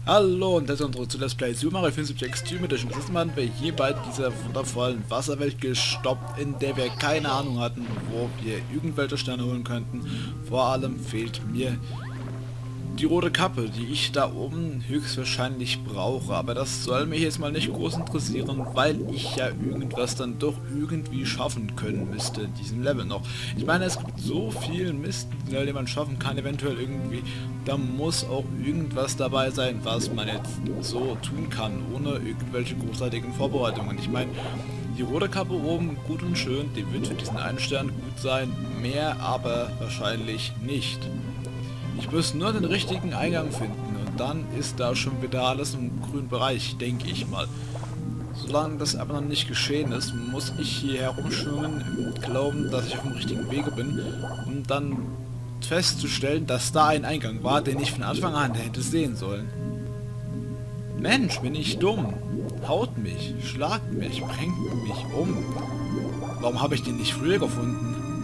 Hallo und herzlich willkommen zu Let's Play Super Mario 74 Extreme Edition. Das ist mal wir hier bei dieser wundervollen Wasserwelt gestoppt, in der wir keine Ahnung hatten, wo wir irgendwelche Sterne holen könnten. Vor allem fehlt mir die rote Kappe, die ich da oben höchstwahrscheinlich brauche. Aber das soll mich jetzt mal nicht groß interessieren, weil ich ja irgendwas dann doch irgendwie schaffen können müsste in diesem Level noch. Ich meine, es gibt so viel Mist, den man schaffen kann, eventuell irgendwie. Da muss auch irgendwas dabei sein, was man jetzt so tun kann, ohne irgendwelche großartigen Vorbereitungen. Ich meine, die rote Kappe oben, gut und schön, die wird für diesen einen Stern gut sein, mehr aber wahrscheinlich nicht. Ich muss nur den richtigen Eingang finden und dann ist da schon wieder alles im grünen Bereich, denke ich mal. Solange das aber noch nicht geschehen ist, muss ich hier herumschwimmen und glauben, dass ich auf dem richtigen Wege bin, um dann festzustellen, dass da ein Eingang war, den ich von Anfang an hätte sehen sollen. Mensch, bin ich dumm. Haut mich, schlagt mich, bringt mich um. Warum habe ich den nicht früher gefunden?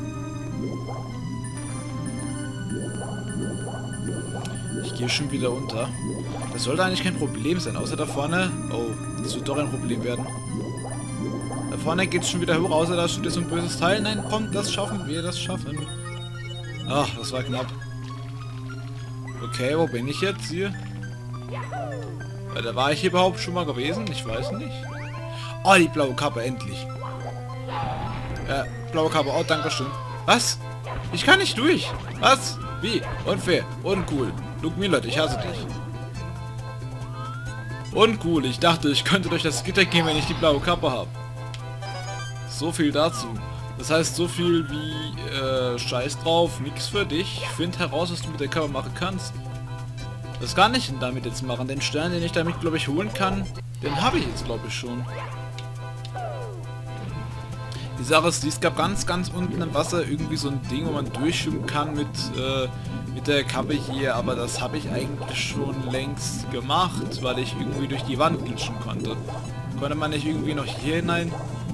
Ich gehe schon wieder unter. Das sollte eigentlich kein Problem sein, außer da vorne... Oh, das wird doch ein Problem werden. Da vorne geht es schon wieder hoch, außer da steht so ein böses Teil. Nein, komm, das schaffen wir, das schaffen. Ach, das war knapp. Okay, wo bin ich jetzt hier? Da war ich hier überhaupt schon mal gewesen? Ich weiß nicht. Oh, die blaue Kappe, endlich. Ja, blaue Kappe, oh, danke schön. Was? Ich kann nicht durch. Was? Wie? Unfair. Uncool. Luke Millard, ich hasse dich. Uncool. Ich dachte, ich könnte durch das Gitter gehen, wenn ich die blaue Kappe habe. So viel dazu. Das heißt, so viel wie, scheiß drauf, nix für dich. Find heraus, was du mit der Kappe machen kannst. Was kann ich denn damit jetzt machen? Den Stern, den ich damit, glaube ich, holen kann, den habe ich jetzt, glaube ich, schon. Die Sache ist, es gab ganz unten im Wasser irgendwie so ein Ding, wo man durchschwimmen kann mit der Kappe hier, aber das habe ich eigentlich schon längst gemacht, weil ich irgendwie durch die Wand glitschen konnte. Konnte man nicht irgendwie noch hier hinein?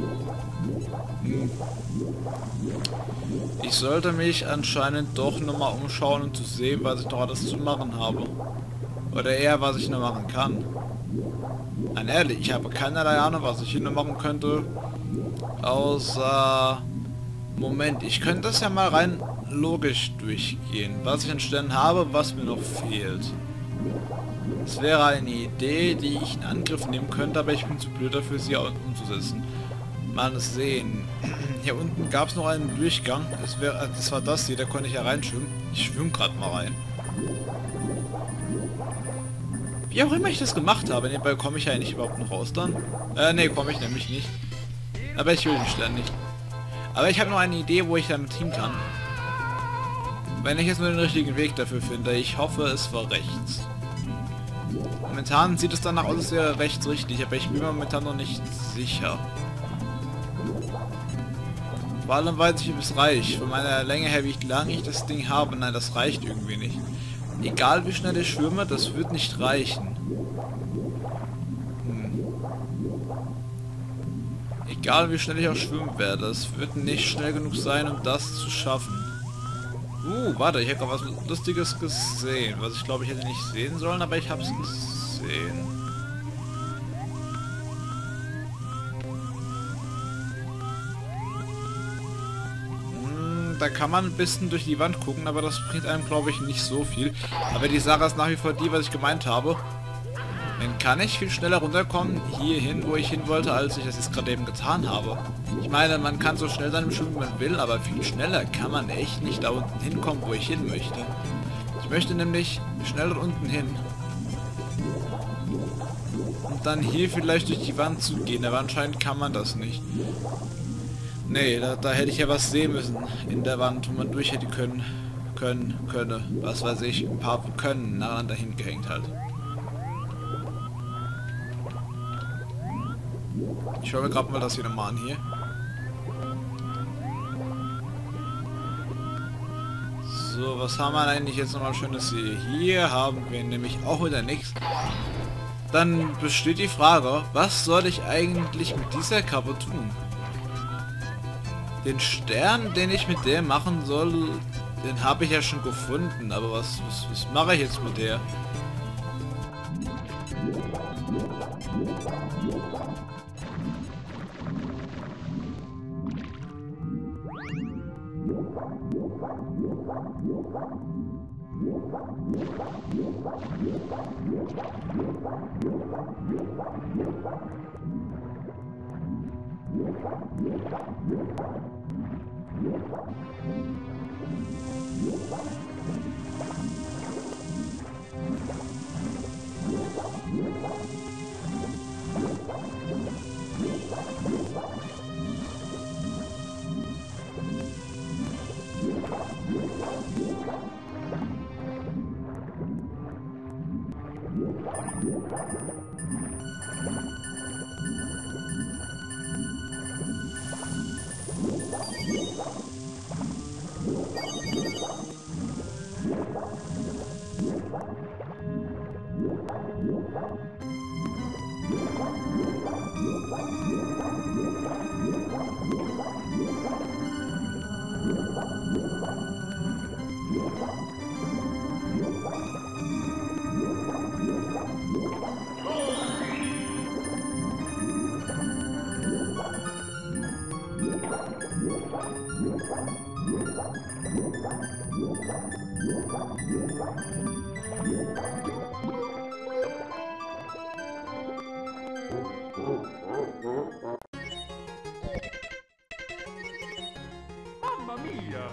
Ich sollte mich anscheinend doch nochmal umschauen, um zu sehen, was ich noch alles zu machen habe. Oder eher, was ich noch machen kann. Nein, ehrlich, ich habe keinerlei Ahnung, was ich hier noch machen könnte. Außer... Moment, ich könnte das ja mal rein logisch durchgehen. Was ich an Sternen habe, was mir noch fehlt. Das wäre eine Idee, die ich in Angriff nehmen könnte, aber ich bin zu blöd dafür, sie umzusetzen. Mal sehen. Hier unten gab es noch einen Durchgang. Das war das hier, da konnte ich ja reinschwimmen. Ich schwimme gerade mal rein. Wie auch immer ich das gemacht habe, nebenbei komme ich ja eigentlich überhaupt noch raus dann. Ne, komme ich nämlich nicht. Aber ich will den Stern nicht. Aber ich habe noch eine Idee, wo ich damit hin kann. Wenn ich jetzt nur den richtigen Weg dafür finde. Ich hoffe, es war rechts. Momentan sieht es danach aus, als wäre rechts richtig, aber ich bin mir momentan noch nicht sicher. Vor allem weiß ich, ob es reicht. Von meiner Länge her, wie lange ich das Ding habe. Nein, das reicht irgendwie nicht. Egal wie schnell ich schwimme, das wird nicht reichen. Egal wie schnell ich auch schwimmen werde, es wird nicht schnell genug sein, um das zu schaffen. Warte, ich habe gerade was Lustiges gesehen, was ich glaube ich hätte nicht sehen sollen, aber ich habe es gesehen. Da kann man ein bisschen durch die Wand gucken, aber das bringt einem glaube ich nicht so viel. Aber die Sache ist nach wie vor die, was ich gemeint habe. Dann kann ich viel schneller runterkommen, hierhin, wo ich hin wollte, als ich das jetzt gerade eben getan habe. Ich meine, man kann so schnell sein im Schwimmen, wie man will, aber viel schneller kann man echt nicht da unten hinkommen, wo ich hin möchte. Ich möchte nämlich schnell unten hin. Und dann hier vielleicht durch die Wand zu gehen, aber anscheinend kann man das nicht. Nee, da hätte ich ja was sehen müssen in der Wand, wo man durch hätte können, was weiß ich, ein paar können nacheinander hingehängt halt. Ich schaue mir gerade mal das hier nochmal an hier. So, was haben wir eigentlich jetzt nochmal Schönes hier? Hier haben wir nämlich auch wieder nichts. Dann besteht die Frage, was soll ich eigentlich mit dieser Kappe tun? Den Stern, den ich mit der machen soll, den habe ich ja schon gefunden. Aber was mache ich jetzt mit der? Mamma mia!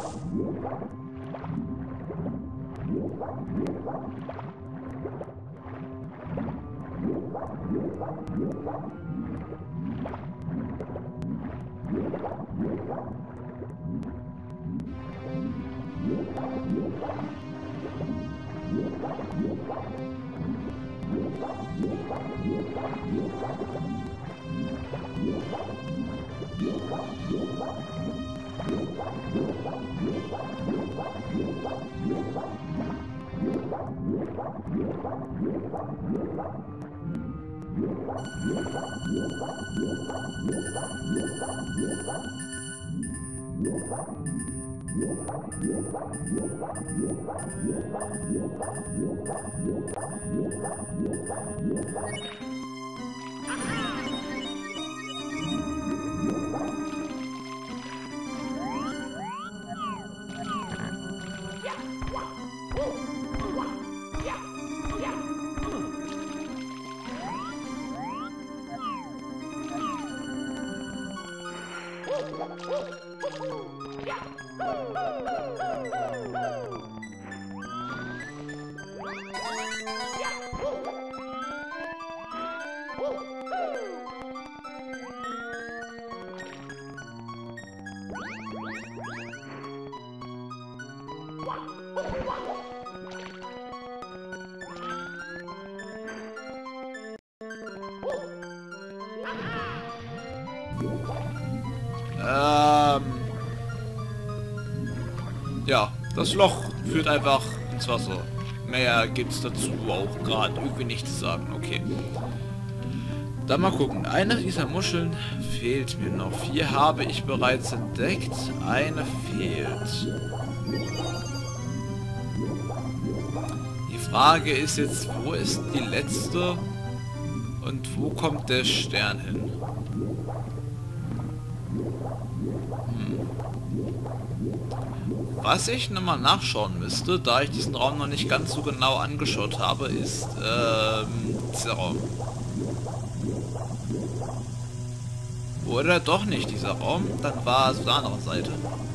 Ja, das Loch führt einfach ins Wasser. Mehr gibt's dazu auch gerade irgendwie nicht zu sagen. Okay. Dann mal gucken. Eine dieser Muscheln fehlt mir noch. 4 habe ich bereits entdeckt. Eine fehlt. Die Frage ist jetzt, wo ist die letzte und wo kommt der Stern hin? Was ich nochmal nachschauen müsste, da ich diesen Raum noch nicht ganz so genau angeschaut habe, ist dieser Raum. Oder doch nicht dieser Raum, dann war es auf der anderen Seite.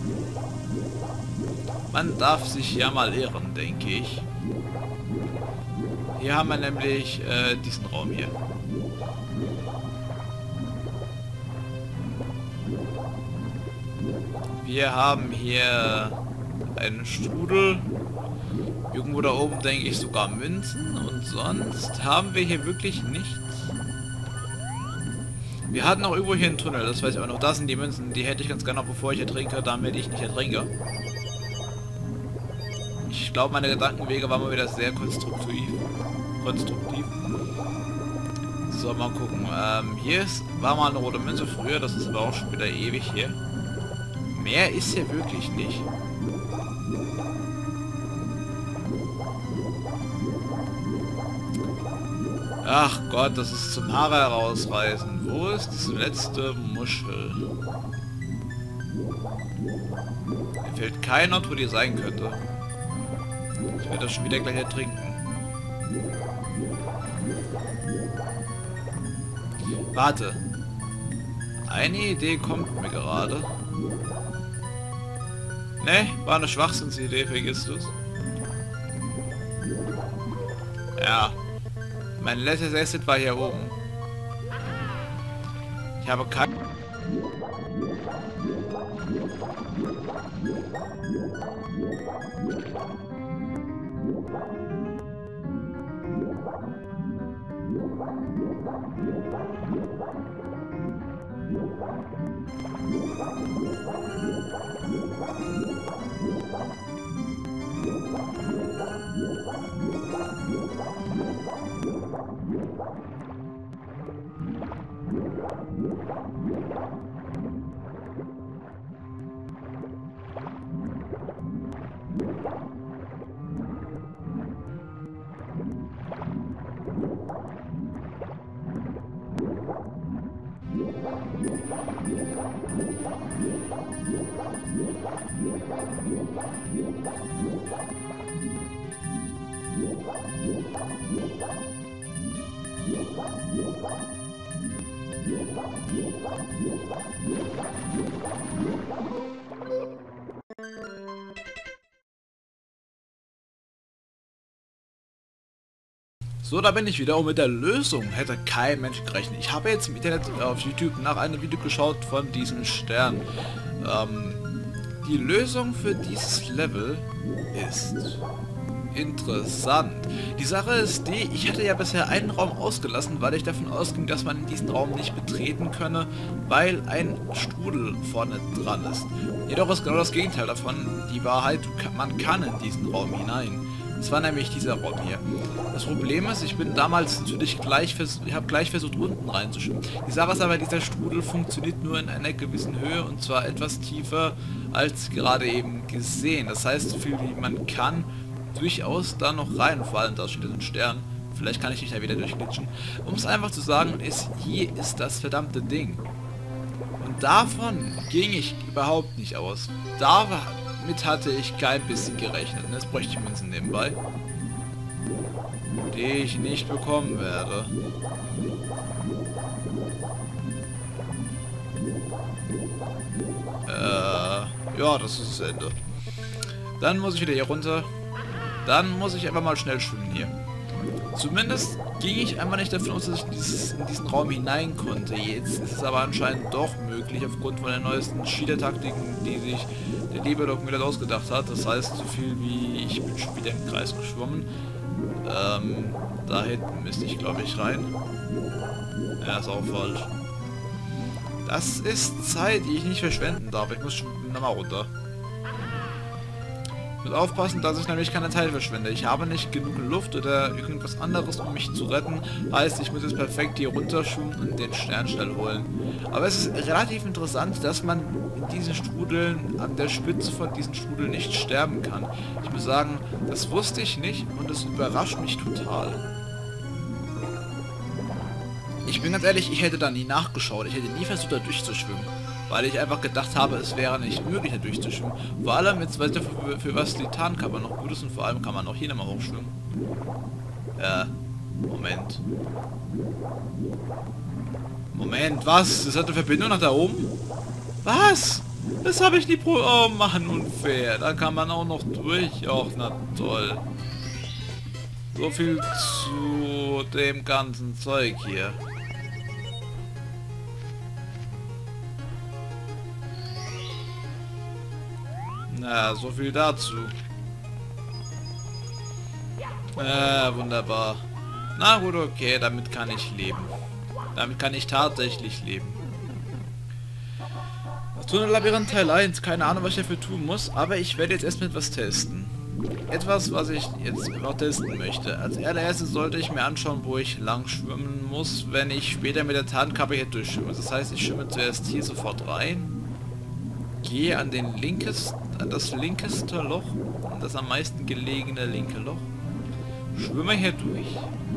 Man darf sich ja mal irren, denke ich. Hier haben wir nämlich diesen Raum hier. Wir haben hier einen Strudel. Irgendwo da oben denke ich sogar Münzen. Und sonst haben wir hier wirklich nichts. Wir hatten auch irgendwo hier einen Tunnel, das weiß ich auch noch. Da sind die Münzen, die hätte ich ganz gerne noch, bevor ich ertrinke, damit ich nicht ertrinke. Ich glaube, meine Gedankenwege waren mal wieder sehr konstruktiv. So, mal gucken. Hier war mal eine rote Münze früher, das ist aber auch schon wieder ewig hier. Mehr ist hier wirklich nicht. Ach Gott, das ist zum Haare herausreißen. Wo ist diese letzte Muschel? Mir fällt kein Ort, wo die sein könnte. Ich werde das schon wieder gleich ertrinken. Warte. Eine Idee kommt mir gerade. Ne, war eine Schwachsinnsidee, vergisst du's. Ja. Mein letztes Asset war hier oben. Ich habe kein... So, da bin ich wieder und mit der Lösung hätte kein Mensch gerechnet. Ich habe jetzt im Internet auf YouTube nach einem Video geschaut von diesem Stern. Die Lösung für dieses Level ist interessant. Die Sache ist die, ich hatte ja bisher einen Raum ausgelassen, weil ich davon ausging, dass man in diesen Raum nicht betreten könne, weil ein Strudel vorne dran ist. Jedoch ist genau das Gegenteil davon die Wahrheit, man kann in diesen Raum hinein. Das war nämlich dieser Raum hier. Das Problem ist, ich bin damals natürlich gleich versucht unten reinzuschwimmen. Die Sache ist aber, dieser Strudel funktioniert nur in einer gewissen Höhe und zwar etwas tiefer als gerade eben gesehen. Das heißt, so viel wie man kann, durchaus da noch rein, vor allem da steht ein Stern. Vielleicht kann ich mich da wieder durchglitschen. Um es einfach zu sagen, hier ist das verdammte Ding. Und davon ging ich überhaupt nicht aus. Damit hatte ich kein bisschen gerechnet. Und jetzt bräuchte ich Münzen nebenbei, die ich nicht bekommen werde. Ja, das ist das Ende. Dann muss ich wieder hier runter. Dann muss ich einfach mal schnell schwimmen hier. Zumindest ging ich einfach nicht davon aus, dass ich in diesen Raum hinein konnte. Jetzt ist es aber anscheinend doch möglich, aufgrund von den neuesten Cheater-Taktiken, die sich der liebe Doc wieder ausgedacht hat. Das heißt, so viel wie ich bin schon wieder im Kreis geschwommen. Da hinten müsste ich, glaube ich, rein. Ja, ist auch falsch. Das ist Zeit, die ich nicht verschwenden darf. Ich muss schon nochmal runter. Ich muss aufpassen, dass ich nämlich keine Teile verschwende. Ich habe nicht genug Luft oder irgendwas anderes, um mich zu retten. Heißt, ich muss jetzt perfekt hier runterschwimmen und den Stern schnell holen. Aber es ist relativ interessant, dass man in diesen Strudeln, an der Spitze von diesen Strudeln nicht sterben kann. Ich muss sagen, das wusste ich nicht und es überrascht mich total. Ich bin ganz ehrlich, ich hätte da nie nachgeschaut. Ich hätte nie versucht, da durchzuschwimmen. Weil ich einfach gedacht habe, es wäre nicht möglich, da durchzuschwimmen. Vor allem, jetzt weißt du, für was die Tarnkappe noch gut ist und vor allem kann man auch hier nochmal hochschwimmen. Moment. Moment, was? Das hat eine Verbindung nach da oben? Was? Das habe ich nie Oh Mann, unfair. Da kann man auch noch durch. Och, na toll. So viel zu dem ganzen Zeug hier. Na, so viel dazu. Wunderbar. Na gut, okay, damit kann ich leben. Damit kann ich tatsächlich leben. Das Tunnel-Labyrinth Teil 1. Keine Ahnung, was ich dafür tun muss, aber ich werde jetzt erstmal etwas testen. Etwas, was ich jetzt noch testen möchte. Als allererstes sollte ich mir anschauen, wo ich lang schwimmen muss, wenn ich später mit der Tarnkappe hier durchschwimme. Das heißt, ich schwimme zuerst hier sofort rein, gehe an das linkeste Loch, das am meisten gelegene linke Loch, schwimme hier durch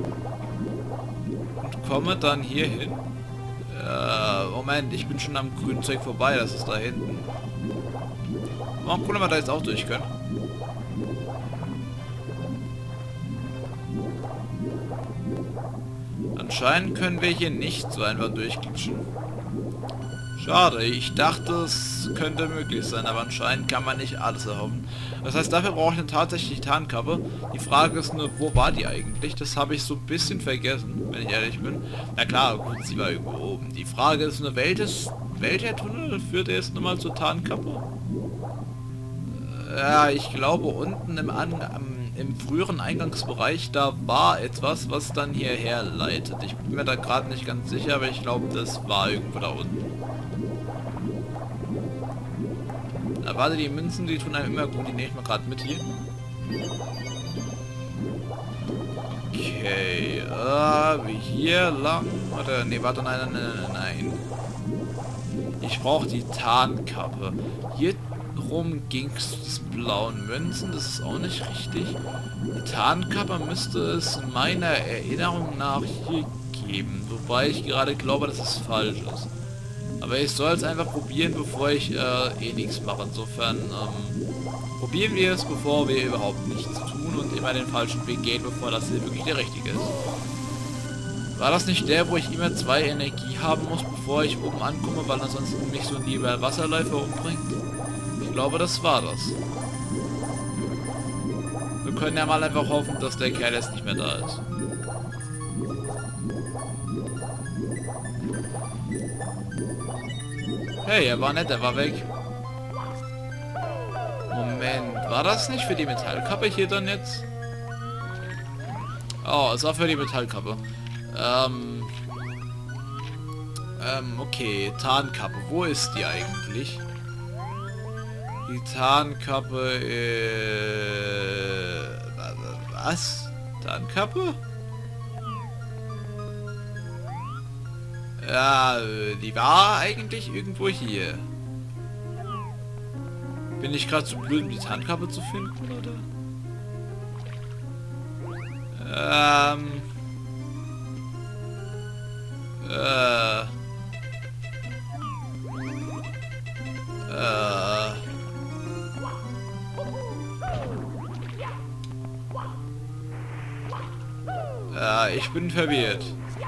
und komme dann hier hin. Moment, ich bin schon am grünen Zeug vorbei, das ist da hinten. Warum gucken wir da jetzt auch durch können? Anscheinend können wir hier nicht so einfach durchglitschen. Schade, ich dachte, es könnte möglich sein, aber anscheinend kann man nicht alles erhoffen. Das heißt, dafür brauche ich eine tatsächlich Tarnkappe. Die Frage ist nur, wo war die eigentlich? Das habe ich so ein bisschen vergessen, wenn ich ehrlich bin. Na klar, gut, sie war irgendwo oben. Die Frage ist nur, welcher Tunnel führt jetzt nochmal zur Tarnkappe? Ja, ich glaube unten im früheren Eingangsbereich, da war etwas, was dann hierher leitet. Ich bin mir da gerade nicht ganz sicher, aber ich glaube, das war irgendwo da unten. Na, warte, die Münzen, die tun einem immer gut, die nehme ich mal gerade mit hier. Okay, wie hier lang, oder, nee, warte, nein. Ich brauche die Tarnkappe. Hier rum ging es zu diesen blauen Münzen, das ist auch nicht richtig. Die Tarnkappe müsste es meiner Erinnerung nach hier geben, wobei ich gerade glaube, dass es falsch ist. Aber ich soll es einfach probieren, bevor ich nichts mache. Insofern probieren wir es, bevor wir überhaupt nichts tun und immer den falschen Weg gehen, bevor das hier wirklich der richtige ist. War das nicht der, wo ich immer 2 Energie haben muss, bevor ich oben ankomme, weil ansonsten mich so ein lieber Wasserläufer umbringt? Ich glaube, das war das. Wir können ja mal einfach hoffen, dass der Kerl jetzt nicht mehr da ist. Hey, er war nett, er war weg. Moment, war das nicht für die Metallkappe hier dann jetzt? Oh, es war für die Metallkappe. Okay, Tarnkappe. Wo ist die eigentlich? Die Tarnkappe, was? Tarnkappe? Ja, die war eigentlich irgendwo hier. Bin ich gerade zu blöd, um die Tarnkappe zu finden, oder? Ich bin verwirrt.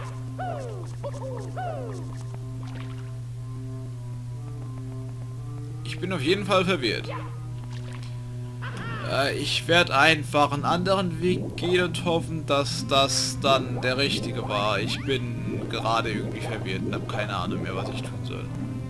Ich bin auf jeden Fall verwirrt. Ich werde einfach einen anderen Weg gehen und hoffen, dass das dann der richtige war. Ich bin gerade irgendwie verwirrt und habe keine Ahnung mehr, was ich tun soll.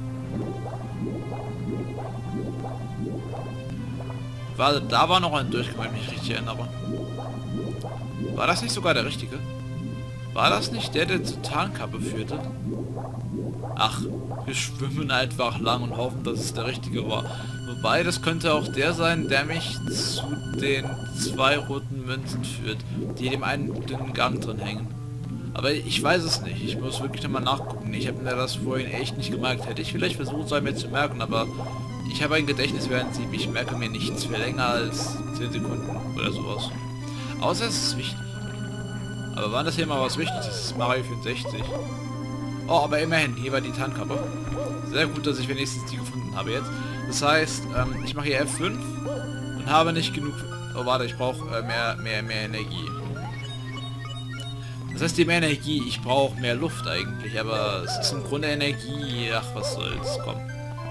Warte, da war noch ein Durchgang, wenn ich mich richtig erinnere. War das nicht sogar der richtige? War das nicht der, der zur Tarnkappe führte? Ach, wir schwimmen einfach lang und hoffen, dass es der richtige war. Wobei, das könnte auch der sein, der mich zu den 2 roten Münzen führt, die in dem einen dünnen Gang drin hängen. Aber ich weiß es nicht. Ich muss wirklich nochmal nachgucken. Ich habe mir das vorhin echt nicht gemerkt. Hätte ich vielleicht versucht, es mir zu merken, aber ich habe ein Gedächtnis während sie. Ich merke mir nichts für länger als 10 Sekunden oder sowas. Außer es ist wichtig. Aber wann das hier mal was wichtig ist, ist Mario 64. Oh, aber immerhin, hier war die Tarnkappe. Sehr gut, dass ich wenigstens die gefunden habe jetzt. Das heißt, ich mache hier F5 und habe nicht genug... Oh, warte, ich brauche mehr Energie. Das heißt, die mehr Energie, ich brauche mehr Luft eigentlich, aber es ist im Grunde Energie... Ach, was soll's, komm.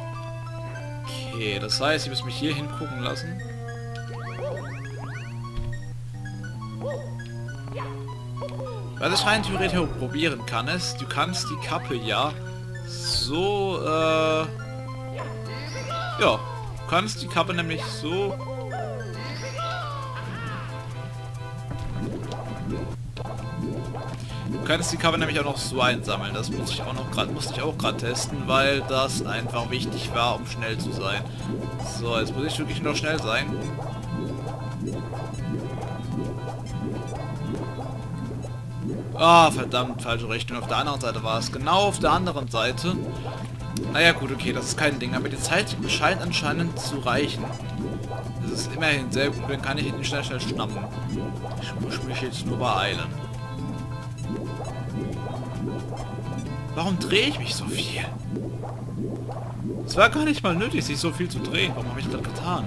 Okay, das heißt, ich muss mich hier hingucken lassen. Was ich rein theoretisch probieren kann, ist, du kannst die Kappe ja so, ja, du kannst die Kappe nämlich so... Du kannst die Kappe nämlich auch noch so einsammeln. Das muss ich auch noch gerade, musste ich auch gerade testen, weil das einfach wichtig war, um schnell zu sein. So, jetzt muss ich wirklich noch schnell sein. Ah, verdammt, falsche Richtung. Auf der anderen Seite war es. Genau auf der anderen Seite. Naja, gut, okay, das ist kein Ding. Aber die Zeit scheint anscheinend zu reichen. Das ist immerhin sehr gut. Dann kann ich ihn schnell schnappen. Ich muss mich jetzt nur beeilen. Warum drehe ich mich so viel? Es war gar nicht mal nötig, sich so viel zu drehen. Warum habe ich das getan?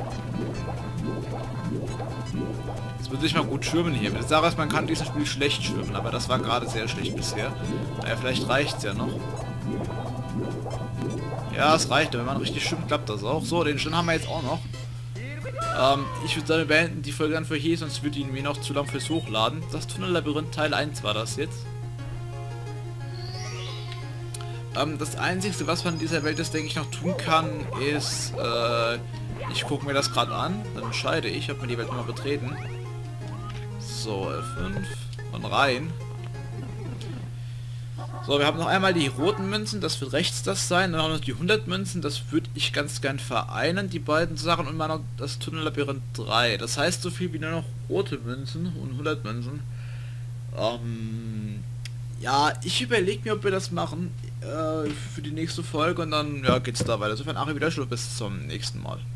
Jetzt würde ich mal gut schwimmen hier. Die Sache ist, man kann dieses Spiel schlecht schwimmen, aber das war gerade sehr schlecht bisher. Naja, vielleicht reicht es ja noch. Ja, es reicht. Wenn man richtig schwimmt, klappt das auch. So, den Stand haben wir jetzt auch noch. Ich würde sagen, wir beenden die Folge dann für hier, sonst würde ich mir noch zu lang fürs Hochladen. Das Tunnellabyrinth Teil 1 war das jetzt. Das Einzige, was man in dieser Welt jetzt, denke ich, noch tun kann, ist, ich gucke mir das gerade an, dann entscheide ich, ob wir die Welt nochmal betreten. So, F5 und rein. So, wir haben noch einmal die roten Münzen, das wird rechts das sein, dann auch noch die 100 Münzen, das würde ich ganz gern vereinen, die beiden Sachen, und mal noch das Tunnellabyrinth 3. Das heißt so viel wie nur noch rote Münzen und 100 Münzen. Ja, ich überlege mir, ob wir das machen für die nächste Folge und dann ja, geht's da weiter. Insofern, Ari, wieder Schluss, bis zum nächsten Mal.